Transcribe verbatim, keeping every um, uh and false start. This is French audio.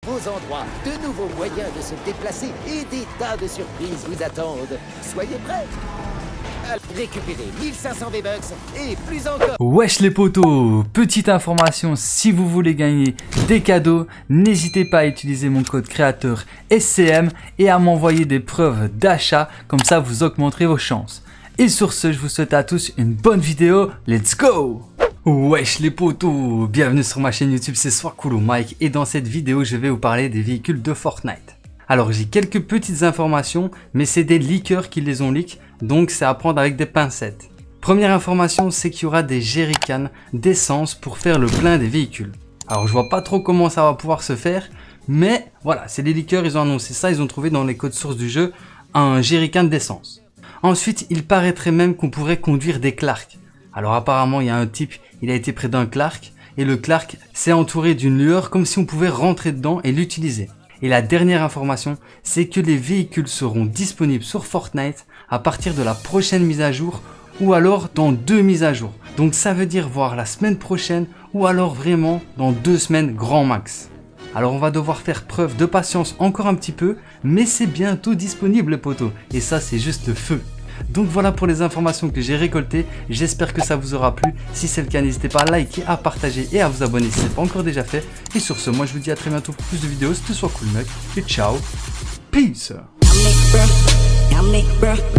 nouveaux endroits, de nouveaux moyens de se déplacer et des tas de surprises vous attendent. Soyez prêts. Récupérez mille cinq cents V-Bucks et plus encore. Wesh les potos, petite information, si vous voulez gagner des cadeaux, n'hésitez pas à utiliser mon code créateur S C M et à m'envoyer des preuves d'achat, comme ça vous augmenterez vos chances. Et sur ce, je vous souhaite à tous une bonne vidéo, let's go! Wesh les potos, bienvenue sur ma chaîne YouTube, c'est Swarcoolo Mike et dans cette vidéo je vais vous parler des véhicules de Fortnite. Alors j'ai quelques petites informations, mais c'est des leakers qui les ont leak, donc c'est à prendre avec des pincettes. Première information, c'est qu'il y aura des jerrycans d'essence pour faire le plein des véhicules. Alors je vois pas trop comment ça va pouvoir se faire, mais voilà, c'est les leakers, ils ont annoncé ça, ils ont trouvé dans les codes sources du jeu un jerrycan d'essence. Ensuite, il paraîtrait même qu'on pourrait conduire des Clark. Alors apparemment, il y a un type, il a été près d'un Clark, et le Clark s'est entouré d'une lueur comme si on pouvait rentrer dedans et l'utiliser. Et la dernière information, c'est que les véhicules seront disponibles sur Fortnite à partir de la prochaine mise à jour ou alors dans deux mises à jour. Donc ça veut dire voir la semaine prochaine ou alors vraiment dans deux semaines grand max. Alors on va devoir faire preuve de patience encore un petit peu, mais c'est bientôt disponible les potos. Et ça c'est juste le feu. Donc voilà pour les informations que j'ai récoltées, j'espère que ça vous aura plu. Si c'est le cas, n'hésitez pas à liker, à partager et à vous abonner si ce n'est pas encore déjà fait. Et sur ce, moi je vous dis à très bientôt pour plus de vidéos, c'était Swarcoolo Mike et ciao, peace.